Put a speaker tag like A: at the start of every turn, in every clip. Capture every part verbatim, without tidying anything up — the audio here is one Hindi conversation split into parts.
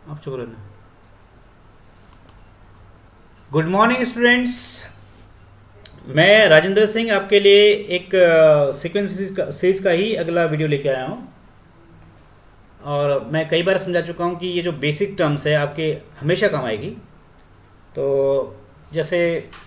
A: आप चुप रहना। गुड मॉर्निंग स्टूडेंट्स, मैं राजेंद्र सिंह आपके लिए एक सीक्वेंस सीरीज का ही अगला वीडियो लेके आया हूँ। और मैं कई बार समझा चुका हूँ कि ये जो बेसिक टर्म्स है आपके हमेशा काम आएगी। तो जैसे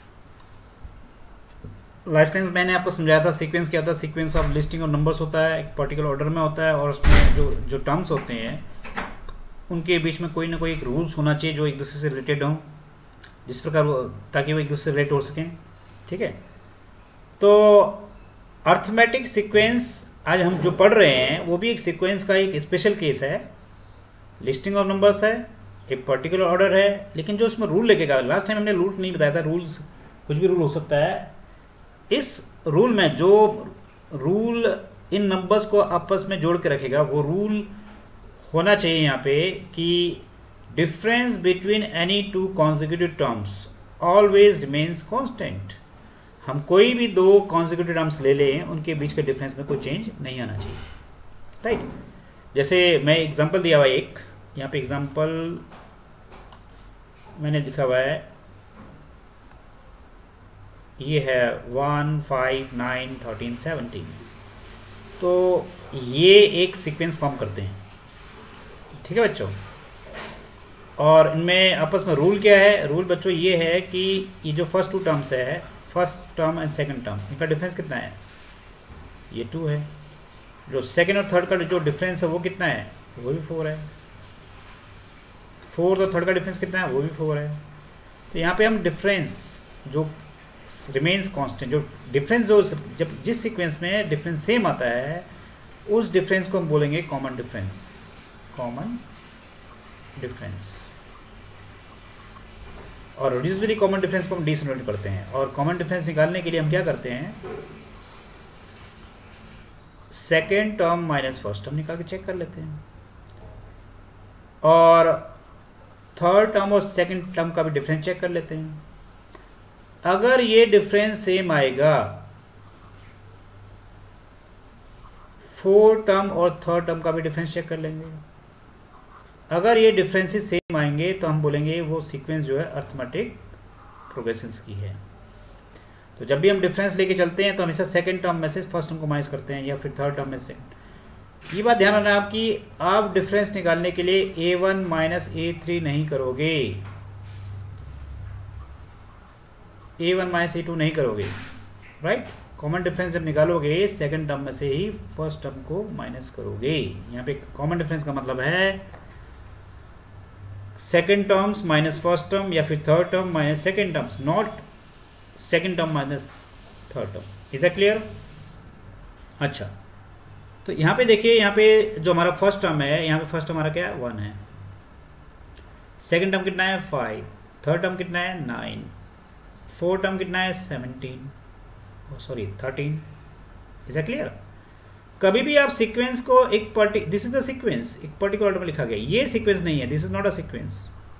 A: लास्ट टाइम मैंने आपको समझाया था सीक्वेंस क्या होता है। सीक्वेंस ऑफ लिस्टिंग और नंबर्स होता है, एक पर्टिकुलर ऑर्डर में होता है, और उसमें जो जो टर्म्स होते हैं उनके बीच में कोई ना कोई एक रूल्स होना चाहिए जो एक दूसरे से रिलेटेड हों, जिस प्रकार वो ताकि वो एक दूसरे से रिलेट हो सकें। ठीक है, तो अर्थमेटिक सीक्वेंस आज हम जो पढ़ रहे हैं वो भी एक सीक्वेंस का एक स्पेशल केस है। लिस्टिंग ऑफ नंबर्स है, एक पर्टिकुलर ऑर्डर है, लेकिन जो उसमें रूल लेके गया, लास्ट टाइम हमने रूल नहीं बताया था। रूल्स कुछ भी रूल हो सकता है। इस रूल में जो रूल इन नंबर्स को आपस में जोड़ के रखेगा वो रूल होना चाहिए यहाँ पे कि difference between any two consecutive terms always remains constant. हम कोई भी दो कॉन्जिक्यूटिव टर्म्स ले लें, उनके बीच के डिफरेंस में कोई चेंज नहीं आना चाहिए। राइट, जैसे मैं एग्जांपल दिया हुआ है एक, यहाँ पे एग्जांपल मैंने लिखा हुआ है, ये है one five nine thirteen seventeen. तो ये एक सीक्वेंस फॉर्म करते हैं। ठीक है बच्चों, और इनमें आपस में रूल क्या है? रूल बच्चों ये है कि ये जो फर्स्ट टू टर्म्स है, first term and second term, इनका डिफरेंस कितना है? ये टू है। जो सेकंड और थर्ड का जो डिफरेंस है वो कितना है? वो भी फोर है। फोर्थ और थर्ड का डिफरेंस कितना है? वो भी फोर है। तो यहाँ पे हम डिफरेंस जो रिमेन्स कांस्टेंट, जो डिफरेंस जो जब जिस सीक्वेंस में डिफरेंस सेम आता है उस डिफरेंस को हम बोलेंगे कॉमन डिफरेंस। Common difference. और यूजुअली कॉमन डिफरेंस को हम डी से नोट करते हैं। और कॉमन डिफरेंस निकालने के लिए हम क्या करते हैं? Second term minus first term निकाल के चेक कर लेते हैं। और थर्ड टर्म और सेकेंड टर्म का भी डिफरेंस चेक कर लेते हैं। अगर ये डिफरेंस सेम आएगा, फोर्थ टर्म और थर्ड टर्म का भी डिफरेंस चेक कर लेंगे। अगर ये डिफरेंसेस सेम आएंगे तो हम बोलेंगे वो सीक्वेंस जो है अर्थमेटिक प्रोग्रेशंस की है। तो जब भी हम डिफरेंस लेके चलते हैं तो हमेशा सेकंड टर्म में से फर्स्ट टर्म को माइनस करते हैं, या फिर थर्ड टर्म में से। ये बात ध्यान रखना आपकी, आप डिफरेंस निकालने के लिए A one minus A three नहीं करोगे, A one minus A two नहीं करोगे। राइट, कॉमन डिफरेंस जब निकालोगे सेकंड टर्म में से ही फर्स्ट टर्म को माइनस करोगे। यहाँ पे कॉमन डिफरेंस का मतलब है second terms minus first term, या फिर third term minus second terms, not second term minus third term. Is that clear? अच्छा, तो यहाँ पे देखिए, यहाँ पे जो हमारा फर्स्ट टर्म है, यहाँ पे फर्स्ट टर्म हमारा क्या है? वन है। सेकेंड टर्म कितना है? फाइव। थर्ड टर्म कितना है? नाइन। फोर्थ टर्म कितना है? Seventeen, sorry thirteen. Is that clear? कभी भी आप सीक्वेंस को एक पर्टि दिस इज द सीक्वेंस, एक पर्टिकुलर ऑर्डर में लिखा गया। ये सीक्वेंस नहीं है, this is not a sequence.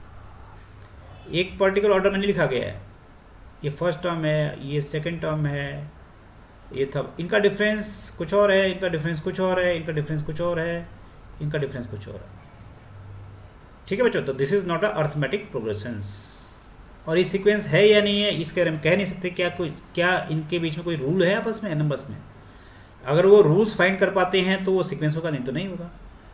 A: एक पर्टिकुलर ऑर्डर में नहीं लिखा गया है। ये फर्स्ट टर्म है, ये सेकंड टर्म है, ये था, इनका डिफरेंस कुछ और है, इनका डिफरेंस कुछ और है, इनका डिफरेंस कुछ और है, इनका डिफरेंस कुछ और है। ठीक है बच्चों, तो this is not a arithmetic progressions. और ये सीक्वेंस है या नहीं है इसके बारे में कह नहीं सकते। क्या कोई क्या इनके बीच में कोई रूल है आपस में नंबर्स में? अगर वो रूल्स फाइंड कर पाते हैं तो वो सीक्वेंस होगा, नहीं तो नहीं होगा।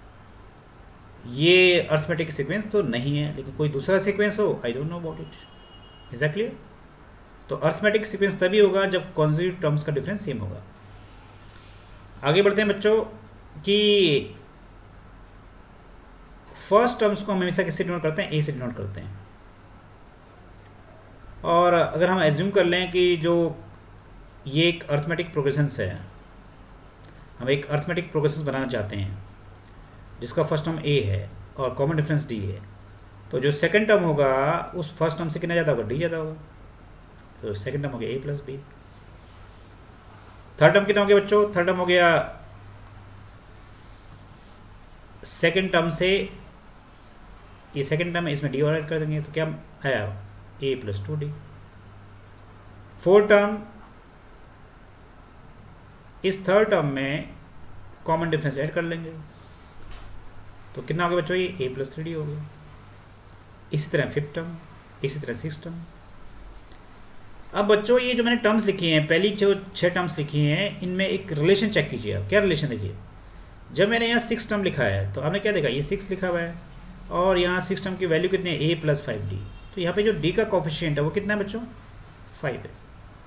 A: ये अर्थमेटिक सीक्वेंस तो नहीं है, लेकिन कोई दूसरा सीक्वेंस हो, I don't know about it. Is that clear? तो अर्थमेटिक सीक्वेंस तभी होगा जब कॉन्जिक्यूटिव टर्म्स का डिफरेंस सेम होगा। आगे बढ़ते हैं बच्चों कि फर्स्ट टर्म्स को हम हमेशा किससे डिनोट करते हैं? ए से डिनोट करते हैं। और अगर हम एज्यूम कर लें कि जो ये एक अर्थमेटिक प्रोग्रेशंस है, हम एक अर्थमेटिक प्रोग्रेशंस बनाना चाहते हैं जिसका फर्स्ट टर्म ए है और कॉमन डिफरेंस डी है, तो जो सेकंड टर्म होगा उस फर्स्ट टर्म से कितना ज़्यादा होगा? डी ज़्यादा होगा। तो सेकंड टर्म हो गया A plus B. Third term कितना हो गया बच्चों? थर्ड टर्म हो गया सेकंड टर्म से, ये सेकंड टर्म है, इसमें डी और ऐड कर देंगे तो क्या आया? A plus two D. Fourth term, इस थर्ड टर्म में कॉमन डिफरेंस ऐड कर लेंगे तो कितना हो गया बच्चों? ये ए प्लस थ्री डी हो गया। इसी तरह फिफ्थ टर्म, इसी तरह सिक्स टर्म। अब बच्चों ये जो मैंने टर्म्स लिखी हैं, पहली जो छः टर्म्स लिखी हैं, इनमें एक रिलेशन चेक कीजिए आप। क्या रिलेशन देखिए, जब मैंने यहाँ सिक्स टर्म लिखा है तो आपने क्या देखा, ये सिक्स लिखा हुआ है और यहाँ सिक्स टर्म की वैल्यू कितनी है, ए प्लस फाइव डी। तो यहाँ पे जो डी का कोफिशिएंट है वो कितना है बच्चों, फाइव है।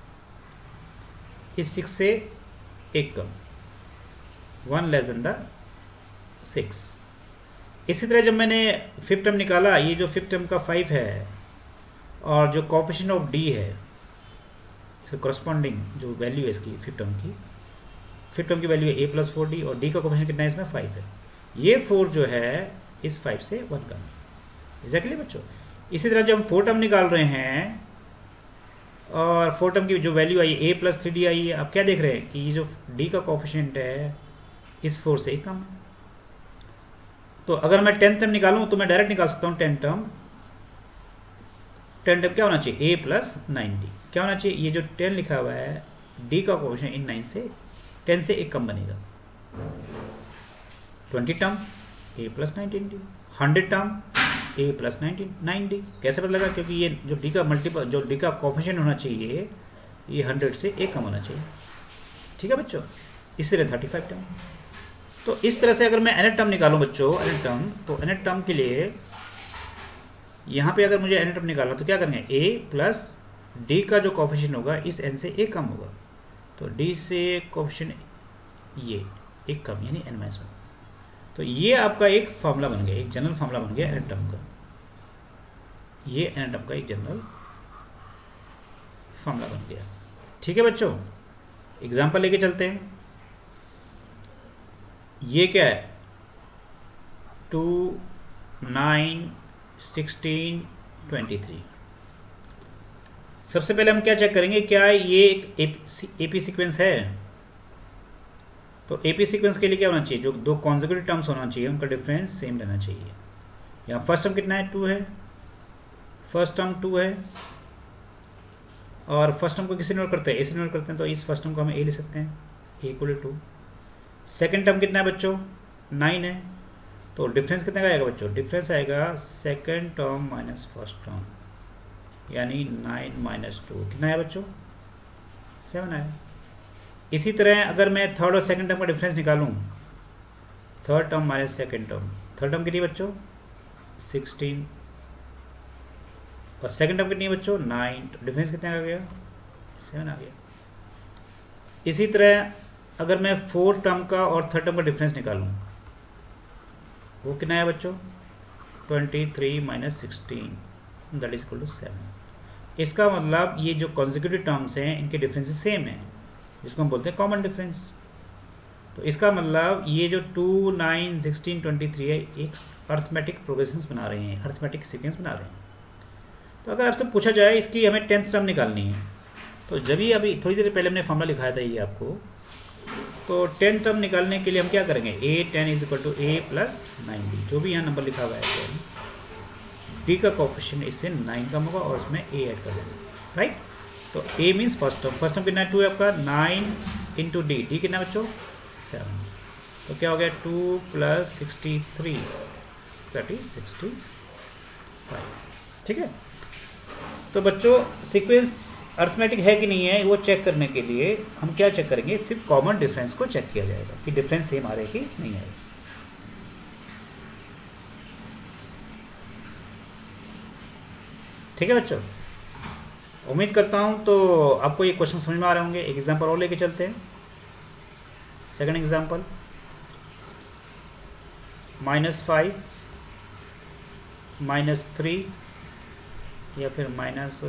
A: इस सिक्स से एक कम, one less than the six. इसी तरह जब मैंने फिफ्थ टर्म निकाला, ये जो फिफ्थ टर्म का फाइव है और जो कोफिशिएंट ऑफ डी है, इसके करस्पॉन्डिंग जो वैल्यू है इसकी फिफ्थ टर्म की, फिफ्थ टर्म की वैल्यू है ए प्लस फोर डी और डी का कोफिशिएंट कितना है इसमें, फाइव है। ये फोर जो है इस फाइव से वन कम है। एग्जैक्टली बच्चों। इसी तरह जब हम फोर टर्म निकाल रहे हैं और फोर टर्म की जो वैल्यू आई ए प्लस थ्री डी आई है, आप क्या देख रहे हैं कि ये जो डी का कोफिशिएंट है इस फोर से कम है। तो अगर मैं टेंथ टर्म निकालूं तो मैं डायरेक्ट निकाल सकता हूं टेन टर्म। टेन टर्म क्या होना चाहिए, ए प्लस नाइन डी। क्या होना चाहिए, ये जो टेन लिखा हुआ है डी का कोफिशिएंट इन नाइन से टेन से एक कम बनेगा। ट्वेंटी टर्म ए plus nineteen D, hundred term ए प्लस नाइनटीन नाइन डी। कैसे पता लगा, क्योंकि ये जो डी का मल्टीपल जो डी का कोफिशिएंट होना चाहिए ये हंड्रेड से एक कम होना चाहिए। ठीक है बच्चों। इसी तरह थर्टी फाइव टर्म। तो इस तरह से अगर मैं एन टर्म निकालूं बच्चों, एन टर्म, तो एन टर्म के लिए यहाँ पे अगर मुझे एन टर्म निकालना तो क्या करेंगे, ए प्लस डी का जो कोफिशिएंट होगा इस एन से एक कम होगा। तो डी से कोफिशिएंट ये एक कम यानी एन माइनस वन। तो ये आपका एक फार्मूला बन गया, एक जनरल फार्मूला बन गया एन टर्म का। ये एन टर्म का एक जनरल फार्मूला बन गया। ठीक है बच्चों। एग्जाम्पल लेके चलते हैं। ये क्या है, two nine sixteen twenty three. सबसे पहले हम क्या चेक करेंगे, क्या ये एक एपी सीक्वेंस है। तो एपी सीक्वेंस के लिए क्या होना चाहिए, जो दो कॉन्जिक्यूटिव टर्म्स होना चाहिए उनका डिफरेंस सेम रहना चाहिए। यहाँ फर्स्ट टर्म कितना है, टू है, फर्स्ट टर्म टू है और फर्स्ट टर्म को किससे नोट करते हैं, ए से नोट करते हैं। तो इस फर्स्ट टर्म को हम ए ले सकते हैं, A equal to. Second term कितना है बच्चों, नाइन है। तो डिफरेंस कितना आएगा बच्चों, डिफरेंस आएगा second term minus first term, यानी नाइन माइनस टू कितना है बच्चों, सेवन आया। इसी तरह अगर मैं थर्ड और सेकंड टर्म का डिफरेंस निकालूं, third term minus second term, third term कितनी बच्चों, सिक्सटीन और सेकंड टर्म कितनी है बच्चों, नाइन। तो डिफरेंस कितना आ गया, सेवन आ गया। इसी तरह अगर मैं फोर्थ टर्म का और थर्ड टर्म का डिफरेंस निकालूं, वो कितना है बच्चों, twenty three minus sixteen that is equal to seven. इसका मतलब ये जो कॉन्जिक्यूटिव टर्म्स हैं इनके डिफरेंसेस सेम हैं, जिसको हम बोलते हैं कॉमन डिफरेंस। तो इसका मतलब ये जो two nine sixteen twenty three है एक अर्थमेटिक प्रोग्रेशंस बना रहे हैं, अर्थमेटिक सीक्वेंस बना रहे हैं। तो अगर आपसे पूछा जाए इसकी हमें टेंथ टर्म निकालनी है, तो जब ही अभी थोड़ी देर पहले हमने फॉर्मूला लिखाया था ये आपको, तो टेन टर्म निकालने के लिए हम क्या करेंगे, A ten is equal to A plus nine D, जो भी यहाँ नंबर लिखा हुआ है टेन, डी का कोफिशिएंट इससे नाइन कम होगा और उसमें ए ऐड कर देंगे, राइट। तो A means first term, first term कितना है, टू है आपका, नाइन इंटू डी, डी कितना बच्चों, सेवन। तो क्या हो गया, two plus sixty three that is sixty five. ठीक है। तो बच्चों सीक्वेंस अर्थमेटिक है कि नहीं है वो चेक करने के लिए हम क्या चेक करेंगे, सिर्फ कॉमन डिफरेंस को चेक किया जाएगा कि डिफरेंस सेम आ रहे कि नहीं आ रहे। ठीक है बच्चों, उम्मीद करता हूँ तो आपको ये क्वेश्चन समझ में आ रहे होंगे। एक एग्जांपल और लेके चलते हैं। Second example, minus five minus three या फिर minus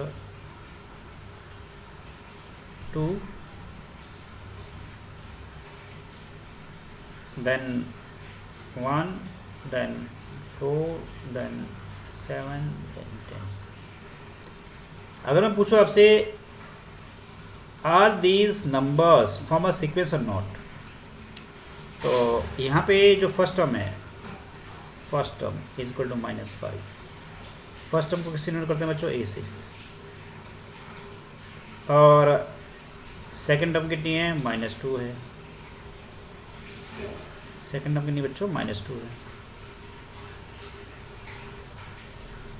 A: two then one then four then seven then ten. अगर मैं पूछूं आपसे, are these numbers from a sequence और नॉट, तो यहाँ पे जो फर्स्ट टर्म है, first term is equal to minus five, first term को किससे नोट करते हैं बच्चों, ए से, और सेकेंड टर्म कितनी है, माइनस टू है, सेकेंड टर्म कितनी बच्चों, माइनस टू है।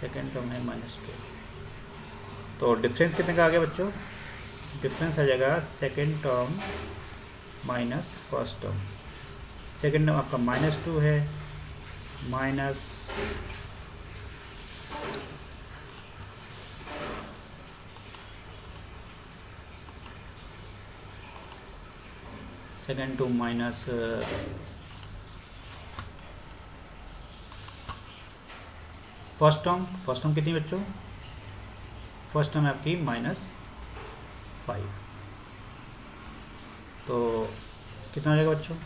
A: सेकेंड टर्म है माइनस टू, तो डिफरेंस कितने का आ गया बच्चों? डिफरेंस आ जाएगा second term minus first term. Second term आपका माइनस टू है, minus second two minus first term. First term कितनी बच्चों? फर्स्ट टर्म है आपकी माइनस फाइव, तो कितना हो जाएगा बच्चों?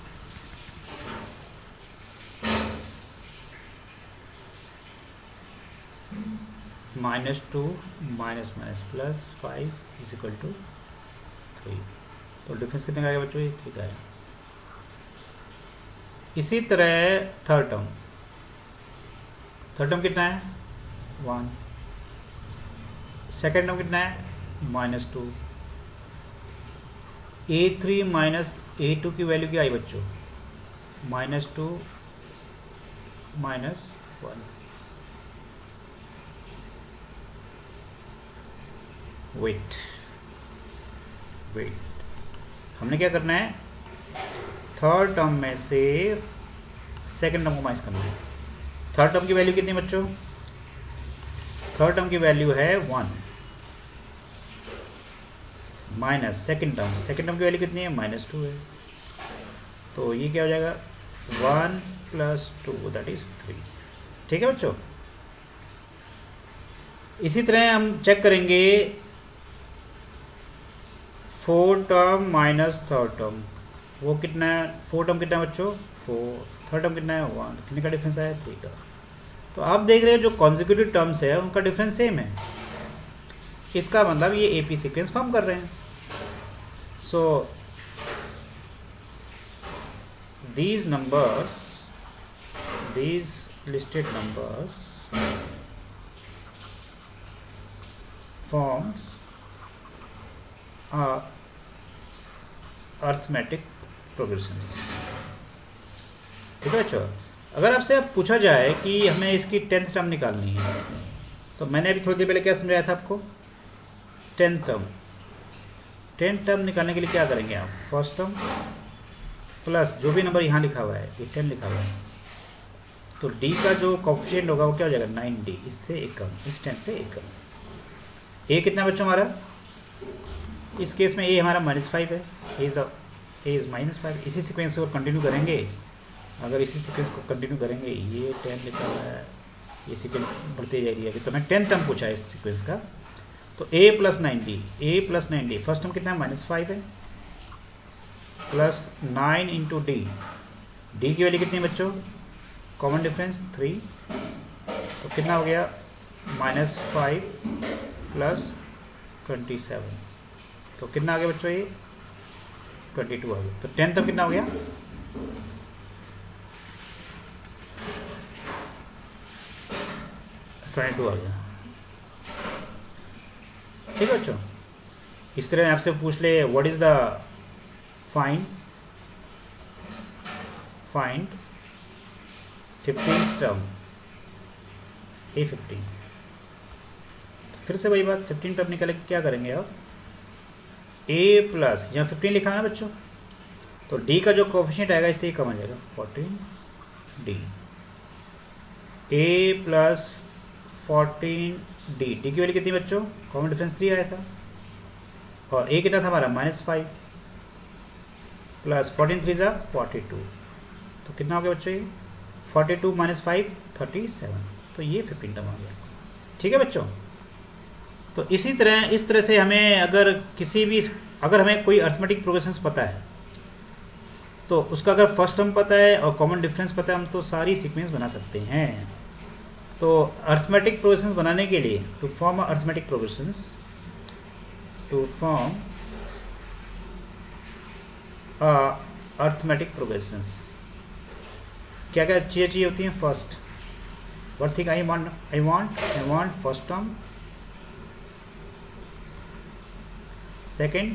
A: Minus two minus minus plus five is equal to three, तो डिफरेंस कितने का आएगा बच्चों? ये थ्री का है। इसी तरह थर्ड टर्म, थर्ड टर्म कितना है? वन। सेकेंड टर्म कितना है? Minus two. A three minus A two की वैल्यू क्या आई बच्चों? Minus two minus one. Wait wait हमने क्या करना है? थर्ड टर्म में से सेकेंड टर्म को माइनस करना है। थर्ड टर्म की वैल्यू कितनी बच्चों? थर्ड टर्म की वैल्यू है one, minus second term, second term की वैल्यू कितनी है? माइनस टू है, तो ये क्या हो जाएगा? One plus two that is three. ठीक है बच्चों, इसी तरह हम चेक करेंगे four term minus third term, वो कितना है? फोर टर्म कितना है बच्चों? फोर। थर्ड टर्म कितना है? वन। कितने का डिफरेंस है? थ्री का। तो आप देख रहे हो जो कॉन्जिक्यूटिव टर्म्स है उनका डिफरेंस सेम है, इसका मतलब ये एपी सीक्वेंस फॉर्म कर रहे हैं। So these numbers these listed numbers forms arithmetic progressions. ठीक है बच्चों, अगर आपसे अब पूछा जाए कि हमें इसकी टेंथ टर्म निकालनी है, तो मैंने अभी थोड़ी देर पहले क्या समझाया था आपको? टेंथ टर्म टेंथ टर्म निकालने के लिए क्या करेंगे आप? फर्स्ट टर्म प्लस जो भी नंबर यहाँ लिखा हुआ है, ये टेन लिखा हुआ है, तो डी का जो कोफिशिएंट होगा वो क्या हो जाएगा? नाइन डी, इससे एक कम, इस टेन से एक कम। ए कितना बच्चों हमारा? इस केस में ए हमारा माइनस फाइव है, A is A is minus five. इसी सीक्वेंस को कंटिन्यू करेंगे, अगर इसी सीक्वेंस को कंटिन्यू करेंगे, ये टेन लिखा हुआ है, ये सीक्वेंस बढ़ते जा रही है, तो मैं टेन टर्म पूछा है इस सीक्वेंस का, तो A plus ninety, A plus ninety, first term कितना है? माइनस फाइव है, plus nine into D, D की वैल्यू कितनी है बच्चों? कॉमन डिफरेंस थ्री, तो कितना हो गया? Minus five plus twenty seven, तो कितना आ गया बच्चों? ये ट्वेंटी टू आ गया। तो टेन तक कितना हो गया? ट्वेंटी टू आ गया। ठीक है बच्चों, इस तरह आपसे पूछ ले what is the find find fifteen term A fifteen, फिर से वही बात, फिफ्टीन टर्म निकाले क्या करेंगे आप? ए प्लस, यहाँ फिफ्टीन लिखा है ना बच्चों, तो डी का जो कोफिशिएंट आएगा इससे ही कम आ जाएगा, फोर्टीन डी, ए प्लस फोर्टीन डी, डी की वैल्यू कितनी बच्चों? कॉमन डिफरेंस थ्री आया था, और ए कितना था हमारा? Minus five, plus fourteen three ज़ा फोर्टी टू, तो कितना हो गया बच्चों? ये forty two minus five thirty seven, तो ये फिफ्टीन टर्म आ गया। ठीक है बच्चों, तो इसी तरह इस तरह से हमें अगर किसी भी अगर हमें कोई अर्थमेटिक प्रोग्रेशंस पता है, तो उसका अगर फर्स्ट टर्म पता है और कॉमन डिफरेंस पता है, हम तो सारी सीक्वेंस बना सकते हैं। तो अर्थमेटिक प्रोग्रेशंस बनाने के लिए, to form arithmetic progressions to form arithmetic progressions क्या क्या चीज़ें चाहिए होती हैं? First, what thing I want I want I want first term, second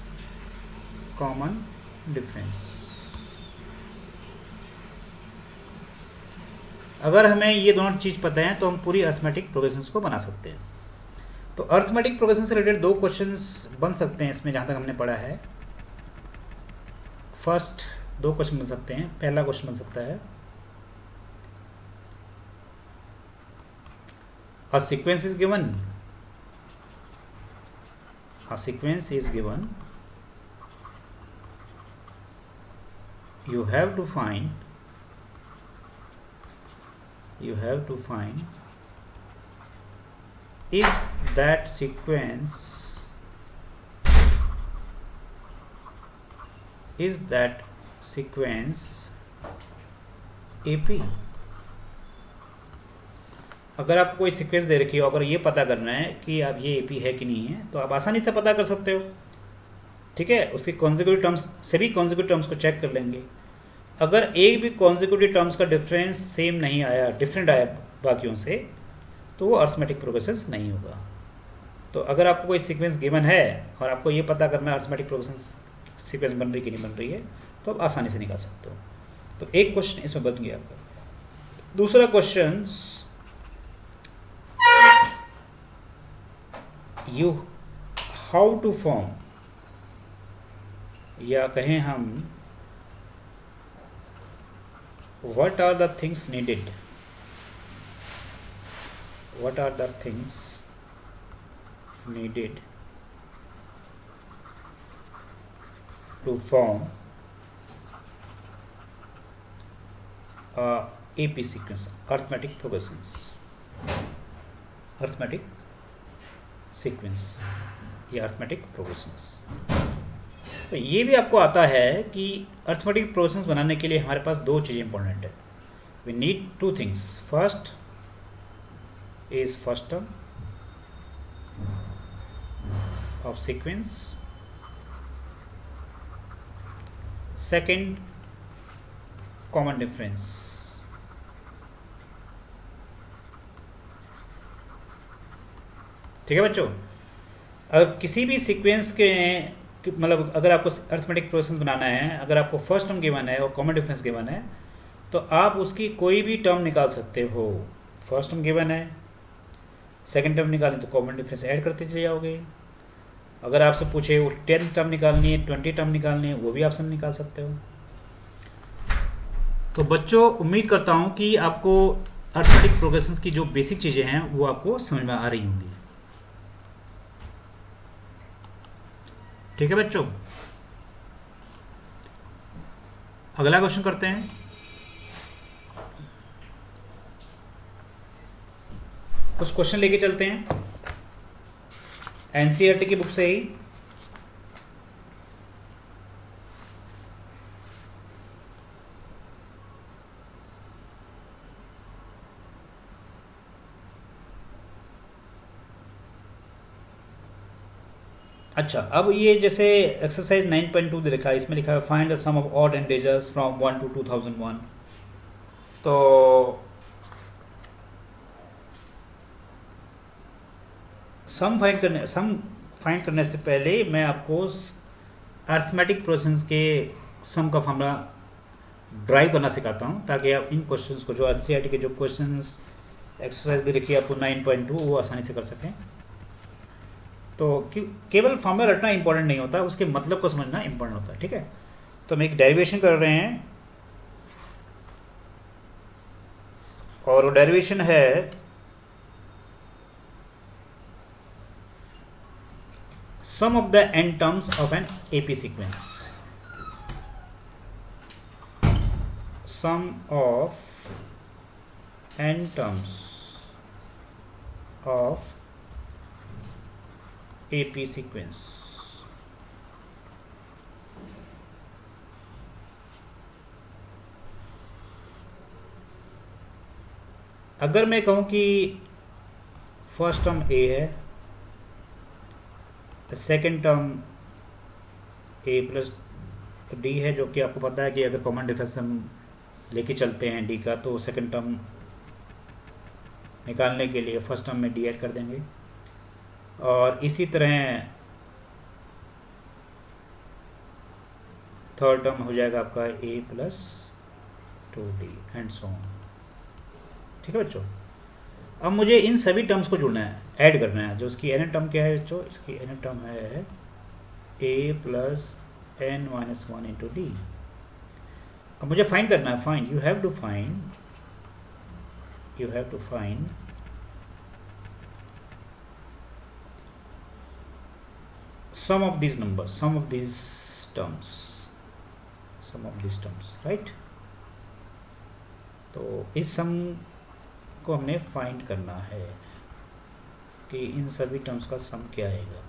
A: common difference, अगर हमें ये दोनों चीज़ पता है तो हम पूरी अर्थमेटिक प्रोग्रेशंस को बना सकते हैं। तो अर्थमेटिक प्रोग्रेशन से रिलेटेड दो क्वेश्चंस बन सकते हैं इसमें, जहाँ तक हमने पढ़ा है। फर्स्ट दो क्वेश्चन बन सकते हैं। पहला क्वेश्चन बन सकता है, a sequence is given, a sequence is given, you have to find you have to find is that sequence is that sequence A P। अगर आपको कोई सीक्वेंस दे रखी हो, अगर ये पता करना है कि अब ये A P है कि नहीं है, तो आप आसानी से पता कर सकते हो, ठीक है। उसके कॉन्जिक्यूटिव टर्म्स, सभी कॉन्जिक्यूटिव टर्म्स को चेक कर लेंगे। अगर एक भी कॉन्जिक्यूटिव टर्म्स का डिफरेंस सेम नहीं आया, डिफरेंट आया बाकियों से, तो वो अर्थमेटिक प्रोग्रेशन नहीं होगा। तो अगर आपको कोई सीक्वेंस गिवन है और आपको ये पता करना है अर्थमेटिक प्रोग्रेशन सीक्वेंस बन रही कि नहीं बन रही है, तो आप आसानी से निकाल सकते हो। तो एक क्वेश्चन इसमें बन गया आपका। दूसरा question, you how to form, या कहें हम what are the things needed, what are the things needed to form a A P sequence, arithmetic progressions, arithmetic sequence या arithmetic progressions। तो ये भी आपको आता है कि अर्थमेटिक प्रोग्रेशंस बनाने के लिए हमारे पास दो चीज़ें इंपॉर्टेंट है। We need two things, first is first term of sequence, second common difference. ठीक है बच्चों, अगर किसी भी सीक्वेंस के मतलब अगर आपको अर्थमेटिक प्रोग्रेशन बनाना है, अगर आपको फर्स्ट टर्म गिवन है और कॉमन डिफरेंस गिवन है, तो आप उसकी कोई भी टर्म निकाल सकते हो। फर्स्ट टर्म गिवन है, सेकंड टर्म निकालें तो कॉमन डिफरेंस ऐड करते चले जाओगे। अगर आपसे पूछे वो टेन टर्म निकालनी है, ट्वेंटी टर्म निकालनी है, वो भी आप सब निकाल सकते हो। तो बच्चों, उम्मीद करता हूँ कि आपको अर्थमेटिक प्रोग्रेशंस की जो बेसिक चीज़ें हैं वो आपको समझ में आ रही होंगी। ठीक है बच्चों, अगला क्वेश्चन करते हैं। कुछ क्वेश्चन लेके चलते हैं एनसीईआरटी की बुक से ही। अच्छा, अब ये जैसे एक्सरसाइज नाइन पॉइंट टू दे रखा है, इसमें लिखा है find the sum of odd integers from one to two thousand one. तो सम फाइंड करने सम फाइंड करने से पहले मैं आपको अर्थमेटिक प्रोग्रेशंस के सम का फॉर्मूला ड्राइव करना सिखाता हूँ, ताकि आप इन क्वेश्चंस को, जो एनसीईआरटी के जो क्वेश्चंस एक्सरसाइज दे रखी है आपको नाइन पॉइंट टू, वो आसानी से कर सकें। तो केवल फॉर्मूला रटना इंपॉर्टेंट नहीं होता, उसके मतलब को समझना इंपॉर्टेंट होता है। ठीक है, तो हम एक डेरिवेशन कर रहे हैं और वो डेरिवेशन है sum of the n terms of an AP sequence, sum of n terms of A P sequence। अगर मैं कहूं कि फर्स्ट टर्म A है, second term A plus d है, जो कि आपको पता है कि अगर कॉमन डिफरेंस हम लेके चलते हैं D का, तो सेकेंड टर्म निकालने के लिए फर्स्ट टर्म में D ऐड कर देंगे। और इसी तरह थर्ड टर्म हो जाएगा आपका A plus two d and so on. ठीक है बच्चों। अब मुझे इन सभी टर्म्स को जोड़ना है, ऐड करना है। जो इसकी एन टर्म क्या है बच्चों, इसकी एन टर्म है ए plus n minus one into d. अब मुझे फाइंड करना है, find you have to find you have to find sum of these numbers, sum of these terms, sum of these terms, right? तो इस सम को हमने फाइंड करना है कि इन सभी टर्म्स का सम क्या आएगा,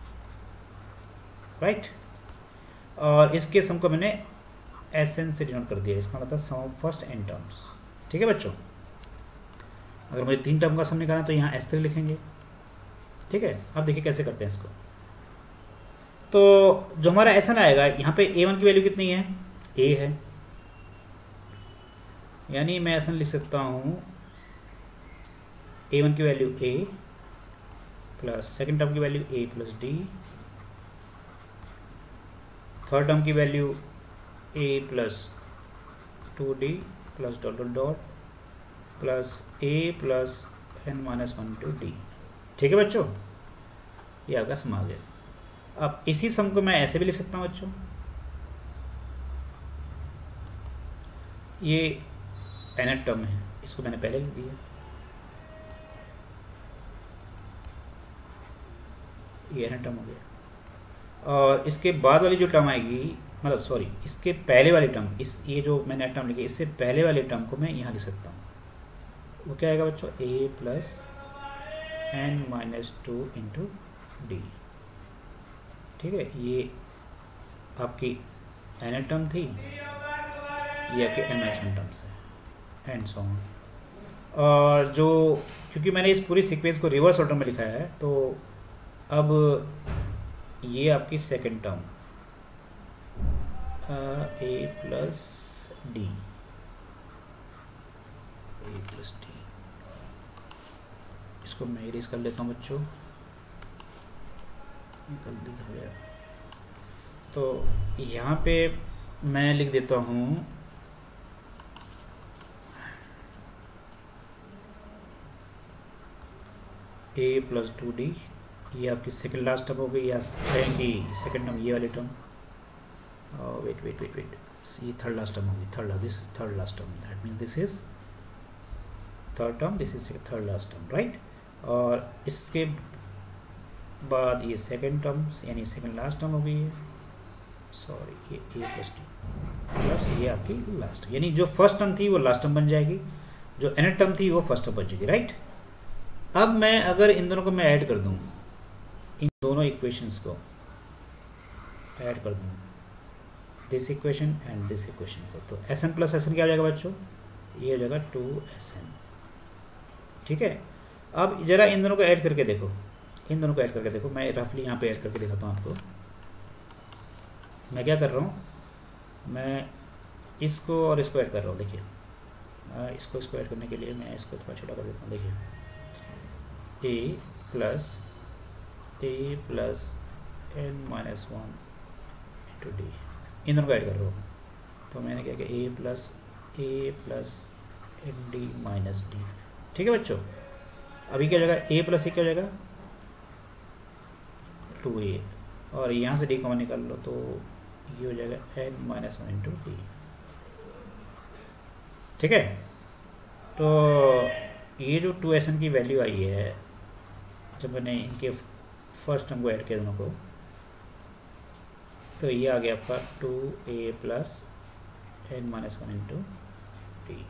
A: राइट right? और इसके सम को मैंने एस एन से डिनोट कर दिया, इसका मतलब sum of first n terms. ठीक है बच्चों, अगर मुझे तीन टर्म का सम निकालना तो यहाँ एस थ्री लिखेंगे। ठीक है, अब देखिए कैसे करते हैं इसको। तो जो हमारा एस एन आएगा, यहाँ पे ए वन की वैल्यू कितनी है, ए है, यानी मैं एस एन लिख सकता हूँ ए वन की value a plus second term की value a plus d, third term की value a plus two d plus dot dot dot plus a plus n minus one two d. ठीक है बच्चों, ये आपका सम आ गया। अब इसी सम को मैं ऐसे भी लिख सकता हूँ बच्चों, ये एन टर्म है, इसको मैंने पहले लिख दिया, ये एन टर्म हो गया। और इसके बाद वाली जो टर्म आएगी, मतलब सॉरी इसके पहले वाली टर्म, इस ये जो मैंने टर्म लिखी इससे पहले वाले टर्म को मैं यहाँ लिख सकता हूँ। वो क्या आएगा बच्चों, a plus n minus two into d. ठीक है, ये आपकी एन टर्म थी, ये आपके एन माइनस वन टर्म्स है एंड सो ऑन। और जो क्योंकि मैंने इस पूरी सीक्वेंस को रिवर्स ऑर्डर में लिखा है, तो अब ये आपकी सेकंड टर्म ए प्लस डी, ए प्लस डी, इसको मैं इरेज कर लेता हूँ बच्चों, निकल दिखा गया। तो यहाँ पे मैं लिख देता हूँ ए प्लस टू डी, ये आपकी सेकंड लास्ट टर्म हो गई, या कहेंगे सेकंड टर्म ये वाली term, wait wait wait wait ये थर्ड लास्ट टर्म होगी, third this third last term, that means this is third term, this is third last term, right. और इसके बाद ये सेकंड टर्म्स यानी सेकंड लास्ट टर्म हो गई है, सॉरी ये ए प्लस टी प्लस ये आपकी लास्ट, यानी जो फर्स्ट टर्म थी वो लास्ट टर्म बन जाएगी, जो एन टर्म थी वो फर्स्ट टर्म बन जाएगी, राइट। अब मैं अगर इन दोनों को मैं ऐड कर दूं, इन दोनों इक्वेशंस को ऐड कर दूं, this equation and this equation को, तो S n plus S n क्या हो जाएगा बच्चों, ये हो जाएगा टू एस एन। ठीक है, अब जरा इन दोनों को ऐड करके देखो, इन दोनों को ऐड करके देखो, मैं रफली यहाँ पे ऐड करके दिखाता हूँ आपको। मैं क्या कर रहा हूँ, मैं इसको और इसको ऐड कर रहा हूँ। देखिए इसको इसको ऐड करने के लिए मैं इसको थोड़ा छोटा कर देता हूँ। देखिए a plus a plus n minus one into d, इन दोनों को ऐड कर रहा हूँ। तो मैंने क्या किया, a plus a plus n d minus d. ठीक है बच्चों, अभी क्या हो जाएगा, ए प्लस ए क्या हो जाएगा टू ए, और यहाँ से डी कॉमन निकाल लो तो ये हो जाएगा n minus one into d. ठीक है, तो ये जो टू एस एन की वैल्यू आई है, जब मैंने इनके फर्स्ट टर्म को ऐड किया दोनों को, तो ये आ गया आपका टू ए plus n minus one into d.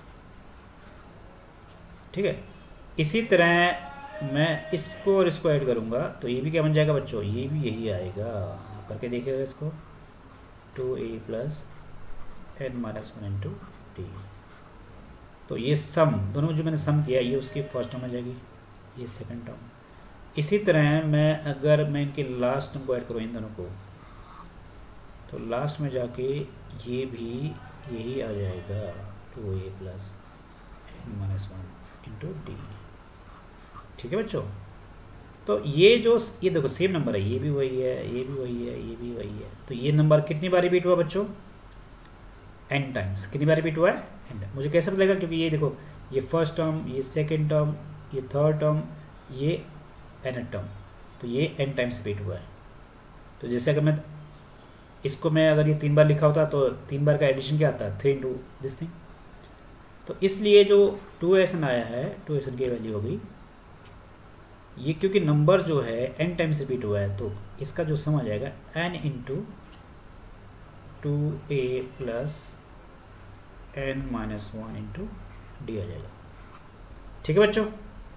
A: ठीक है, इसी तरह मैं इसको और इसको ऐड करूँगा तो ये भी क्या बन जाएगा बच्चों, ये भी यही आएगा। आप करके देखिएगा इसको, टू ए plus n minus one into d. तो ये सम दोनों जो मैंने सम किया, ये उसकी फर्स्ट टर्म आ जाएगी, ये सेकंड टर्म। इसी तरह मैं अगर मैं इनके लास्ट टर्म को ऐड करूँ इन दोनों को, तो लास्ट में जाके ये भी यही आ जाएगा, टू ए plus n minus one into d. ठीक है बच्चों, तो ये जो ये देखो सेम नंबर है, ये भी वही है, ये भी वही है, ये भी वही है। तो ये नंबर कितनी बार रिपीट हुआ बच्चों, एन टाइम्स। कितनी बार रिपीट हुआ है, एन। मुझे कैसे पता लगेगा, क्योंकि ये देखो ये फर्स्ट टर्म, ये सेकेंड टर्म, ये थर्ड टर्म, ये एन टर्म, तो ये एन टाइम्स रिपीट हुआ है। तो जैसे अगर मैं इसको मैं अगर ये तीन बार लिखा होता तो तीन बार का एडिशन क्या आता है, थ्री इंटू दिस थिंग। तो इसलिए जो टू एस एन आया है, टू एस एन की वैल्यू होगी ये, क्योंकि नंबर जो है एन टाइम्स रिपीट हुआ है तो इसका जो सम आ जाएगा एन इंटू टू ए plus n minus one into d आ जाएगा। ठीक है बच्चों,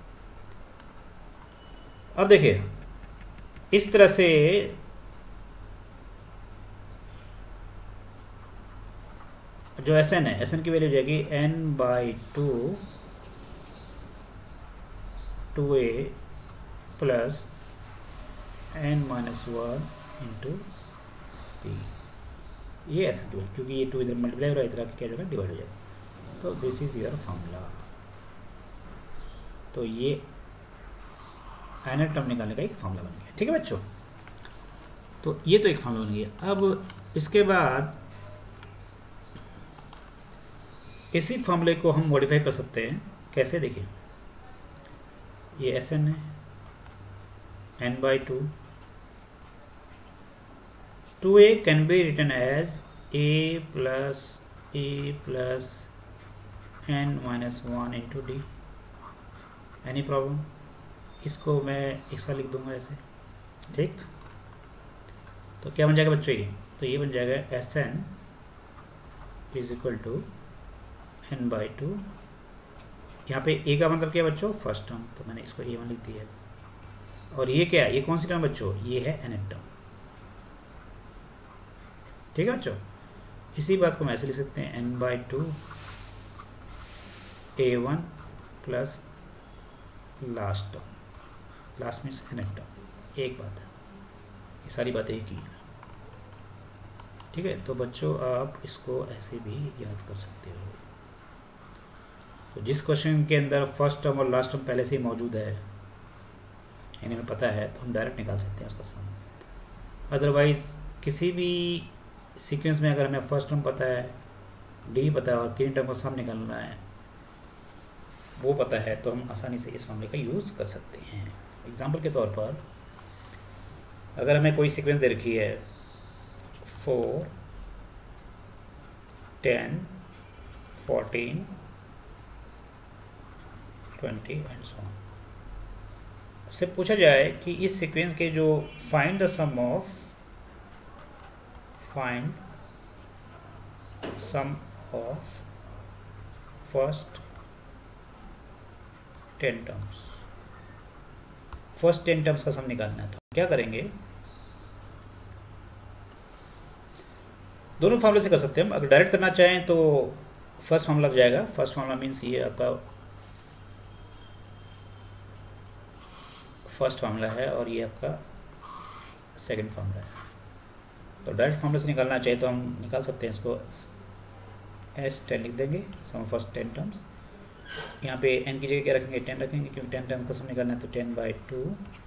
A: अब देखिए इस तरह से जो एस एन है, एस एन की वैल्यू हो जाएगी n by two two A plus n minus one into d. ये एस एन की वैल्यू, क्योंकि ये टू इधर मल्टीप्लाई हो रहा है, इधर क्या हो जाएगा, डिवाइड हो जाएगा। तो दिस इज योर फॉर्मूला। तो ये एन टर्म निकालने का एक फॉर्मूला बन गया। ठीक है बच्चों, तो ये तो एक फॉर्मूला बन गया। अब इसके बाद इसी फॉर्मूले को हम मॉडिफाई कर सकते हैं। कैसे, देखिए ये एस एन है, n by two, two a can be written as a plus a plus n minus one into d. Any problem? इसको मैं एक साथ लिख दूंगा ऐसे। ठीक, तो क्या बन जाएगा बच्चों ये, तो ये बन जाएगा S n is equal to n by two. यहाँ पे ए का मतलब क्या है बच्चों, फर्स्ट टर्म, तो मैंने इसको ए वन लिख दिया है। और ये क्या है, ये कौन सी टर्म बच्चों, ये है एन टर्म। ठीक है बच्चों, इसी बात को हम ऐसे लिख सकते हैं n by two a one plus last term, last means n term. एक बात है, ये सारी बातें एक ही है। ठीक है, तो बच्चों आप इसको ऐसे भी याद कर सकते हो। तो जिस क्वेश्चन के अंदर फर्स्ट टर्म और लास्ट टर्म पहले से ही मौजूद है, यानी हमें पता है, तो हम डायरेक्ट निकाल सकते हैं उसका सम। अदरवाइज किसी भी सीक्वेंस में अगर हमें फर्स्ट टर्म पता है, डी पता है और तीन टर्म का सम निकालना है, वो पता है, तो हम आसानी से इस फॉर्मूले का यूज़ कर सकते हैं। एग्जाम्पल के तौर पर अगर हमें कोई सीक्वेंस दे रखी है four, ten, fourteen, twenty and so on, उससे पूछा जाए कि इस सीक्वेंस के जो find the sum of find sum of first ten terms, first ten terms का सम निकालना है। तो क्या करेंगे, दोनों फार्मूले से कर सकते हैं हम। अगर डायरेक्ट करना चाहें तो फर्स्ट फार्मूला लग जाएगा। फर्स्ट फार्मूला मीन्स ये आपका फर्स्ट फार्मूला है और ये आपका सेकंड फार्मूला है। तो डायरेक्ट फार्मूले से निकालना चाहिए तो हम निकाल सकते हैं इसको, एस टेन लिख देंगे, सम फर्स्ट टेन टर्म्स। यहाँ पे एन की जगह क्या रखेंगे, टेन रखेंगे, क्योंकि टेन टर्म का सम निकालना है। तो ten by two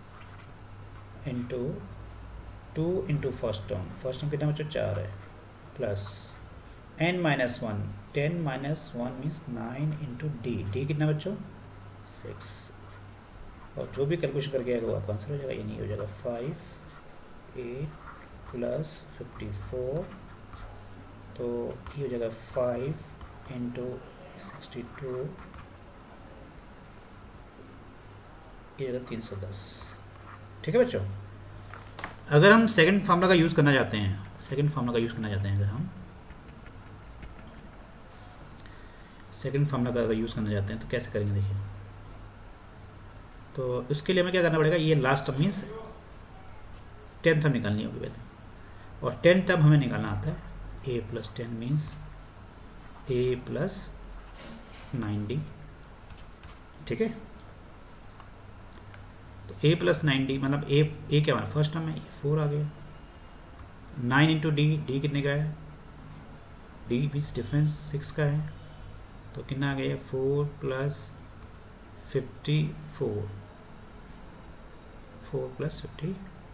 A: into two into first term, first term कितना बच्चों, चार है, plus n minus one, ten minus one means nine into D, d कितना बच्चों, सिक्स। और जो भी कैलकुलेशन करके आएगा वो आपका आंसर हो जाएगा। ये नहीं हो जाएगा five eight plus fifty four, तो ये हो जाएगा फाइव इंटू सिक्सटी टू, ये होगा तीन सौ दस। ठीक है बच्चों, अगर हम सेकंड फार्मूला का यूज़ करना चाहते हैं, सेकंड फार्मूला का यूज़ करना चाहते हैं अगर हम सेकंड फार्मूला का अगर यूज़ करना चाहते हैं तो कैसे करेंगे, देखिए। तो उसके लिए हमें क्या करना पड़ेगा, ये last term means ten term निकालनी होगी पहले, और टेन टर्म हमें निकालना आता है। ए plus ten means a plus nine d. ठीक है, तो ए प्लस नाइन डी मतलब ए ए क्या हमारा फर्स्ट टर्म है, ये फोर आ गया। नाइन इंटू डी, डी कितने का है, डी बीच डिफरेंस सिक्स का है, तो कितना आ गया, four plus fifty four, four plus fifty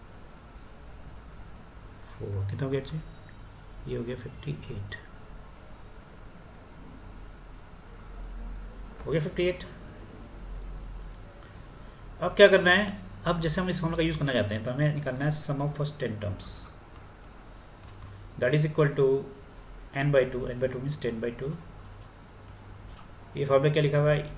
A: four कितना हो गया अच्छे, ये हो गया फिफ्टी एट। हो गया फिफ्टी एट। अब क्या करना है, अब जैसे हम इस फॉर्मूला का यूज़ करना चाहते हैं तो हमें निकालना है sum of first ten terms, that is equal to n by two, n by two means ten by two. ये फॉर्मूला क्या लिखा हुआ है,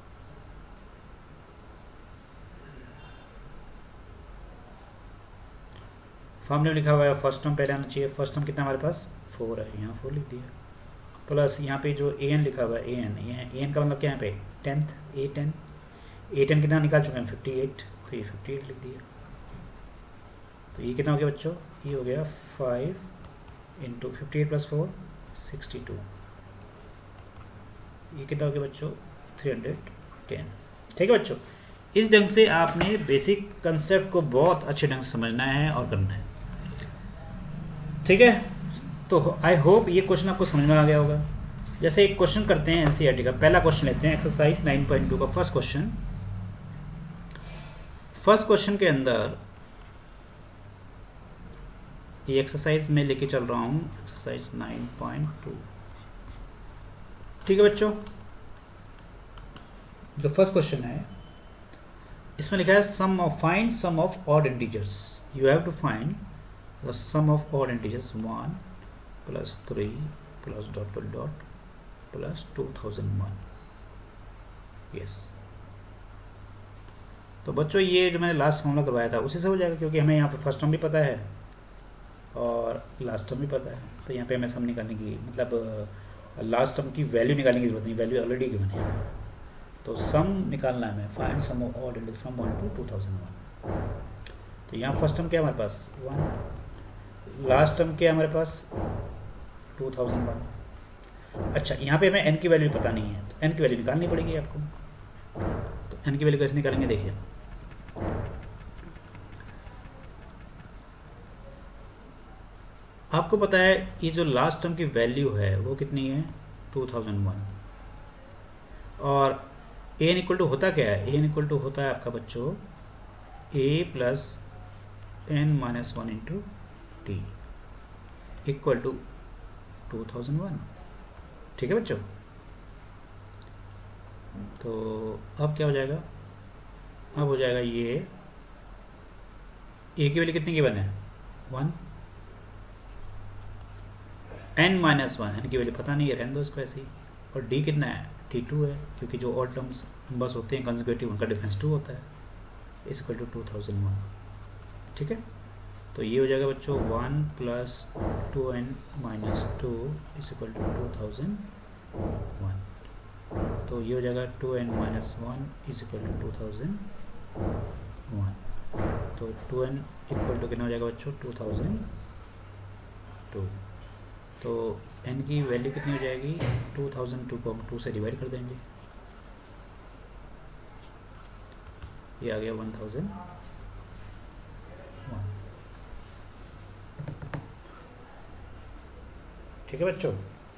A: फॉर्मूला लिखा हुआ है फर्स्ट टर्म पहले आना चाहिए। फर्स्ट टर्म कितना हमारे पास फोर है, यहाँ फोर लिख दिया, प्लस यहाँ पे जो ए एन लिखा हुआ है, ए एन ए एन का मतलब क्या है पे tenth, a ten, a ten कितना निकाल चुके हैं फिफ्टी एट, तो ये फिफ्टी एट लिख दिया। तो ये कितना हो गया बच्चों, ये हो गया five into fifty eight plus four sixty two, ये कितना हो गया बच्चों थ्री हंड्रेड टेन। ठीक है बच्चों, इस ढंग से आपने बेसिक कंसेप्ट को बहुत अच्छे ढंग से समझना है और करना है। ठीक है, तो आई होप ये क्वेश्चन आपको समझ में आ गया होगा। जैसे एक क्वेश्चन करते हैं एनसीईआरटी का, पहला क्वेश्चन लेते हैं एक्सरसाइज नाइन पॉइंट टू का फर्स्ट क्वेश्चन। फर्स्ट क्वेश्चन के अंदर ये एक्सरसाइज में लेके चल रहा हूँ, एक्सरसाइज नाइन पॉइंट टू। ठीक है बच्चों, जो फर्स्ट क्वेश्चन है इसमें लिखा है sum of find sum of odd integers, you have to find the sum of odd integers one plus three plus dot dot dot plus two thousand one. Yes, तो बच्चों ये जो मैंने लास्ट फॉर्मूला करवाया था उसी से हो जाएगा, क्योंकि हमें यहाँ पे फर्स्ट टर्म भी पता है और लास्ट टर्म भी पता है। तो यहाँ पे हमें सम निकालने की मतलब लास्ट टर्म की वैल्यू निकालने की जरूरत नहीं, वैल्यू ऑलरेडी गिवन है। तो सम निकालना है हमें, find sum of odd integers from one to two thousand one. तो यहाँ फर्स्ट टर्म क्या है हमारे पास वन, लास्ट टर्म क्या है हमारे पास टू थाउजेंड वन। अच्छा, यहाँ पे हमें एन की वैल्यू पता नहीं है, तो एन की वैल्यू निकालनी पड़ेगी आपको। तो एन की वैल्यू कैसे निकालेंगे, देखिए आपको पता है ये जो लास्ट टर्म की वैल्यू है वो कितनी है टू थाउजेंड वन, और ए एन इक्वल टू होता क्या है, ए एन इक्वल टू होता है आपका बच्चों a plus n minus one into t equal to two thousand one. ठीक है बच्चों, तो अब क्या हो जाएगा, अब हो जाएगा ये ए की वैल्यू कितनी गिवन है वन, एन माइनस वन, एन की वैल्यू पता नहीं है, रहने दो इसको ऐसे ही, और डी कितना है टी टू है, क्योंकि जो ऑड टर्म्स नंबर्स होते हैं कंसेक्यूटिव उनका डिफरेंस टू होता है, is equal to two thousand one. ठीक है, तो ये हो जाएगा बच्चों one plus two n minus two is equal to two thousand one. तो ये हो जाएगा two n minus one is equal to two thousand one. तो टू एन इक्वल टू कितना हो जाएगा बच्चों टू थाउजेंड टू। तो एन की वैल्यू कितनी हो जाएगी टू थाउजेंड टू को हम टू से डिवाइड कर देंगे, ये आ गया वन थाउजेंड वन। ठीक है बच्चों,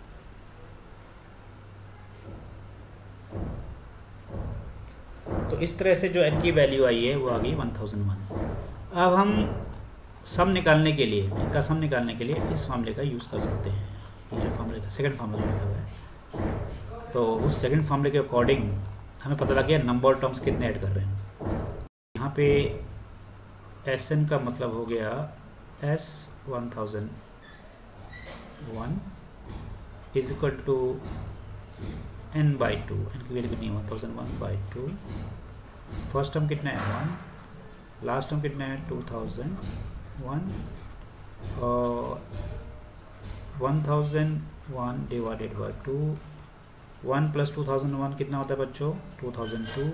A: तो इस तरह से जो एन की वैल्यू आई है वो आ गई वन थाउजेंड वन। अब हम सम निकालने के लिए, इनका सम निकालने के लिए इस फार्मूले का यूज़ कर सकते हैं। ये जो फार्मूले का सेकंड फार्मूला जो लिखा हुआ है, तो उस सेकंड फार्मूले के अकॉर्डिंग हमें पता लग गया नंबर टर्म्स कितने ऐड कर रहे हैं। यहाँ पे एस एन का मतलब हो गया S one thousand one is equal to n by two, n की वैल्यू कितनी है one thousand one by two. First term कितना है वन, लास्ट टर्म कितना है टू थाउजेंड वन, और one thousand one divided by two, one plus two thousand one कितना होता है बच्चों टू थाउजेंड टू।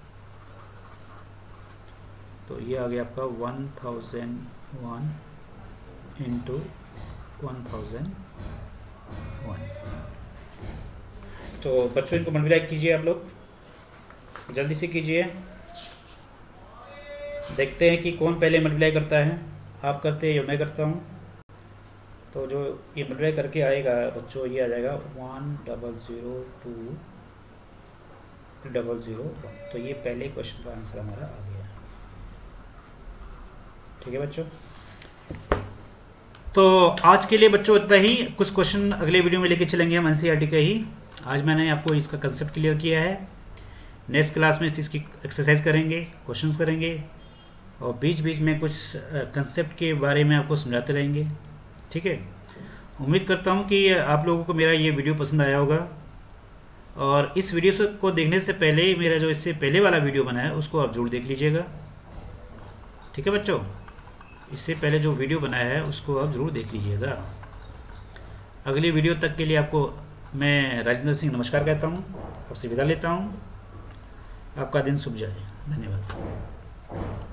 A: तो ये आ गया आपका one thousand one into one thousand one. तो बच्चों इनको मल्टीप्लाई कीजिए, आप लोग जल्दी से कीजिए, देखते हैं कि कौन पहले मल्टीप्लाई करता है, आप करते हैं या मैं करता हूँ। तो जो ये मल्टीप्लाई करके आएगा बच्चों ये आ जाएगा one double zero two double zero one. तो ये पहले क्वेश्चन का आंसर हमारा आ गया। ठीक है बच्चों, तो आज के लिए बच्चों इतना ही। कुछ क्वेश्चन अगले वीडियो में लेके चलेंगे हम एनसीईआरटी के ही। आज मैंने आपको इसका कंसेप्ट क्लियर किया है। नेक्स्ट क्लास में इसकी एक्सरसाइज करेंगे, क्वेश्चंस करेंगे और बीच बीच में कुछ कंसेप्ट के बारे में आपको समझाते रहेंगे। ठीक है, उम्मीद करता हूँ कि आप लोगों को मेरा ये वीडियो पसंद आया होगा। और इस वीडियो को देखने से पहले मेरा जो इससे पहले वाला वीडियो बना है उसको आप जरूर देख लीजिएगा। ठीक है बच्चों, इससे पहले जो वीडियो बनाया है उसको आप ज़रूर देख लीजिएगा। अगली वीडियो तक के लिए आपको मैं राजेंद्र सिंह नमस्कार कहता हूँ, आपसे विदा लेता हूँ। आपका दिन शुभ जाए। धन्यवाद।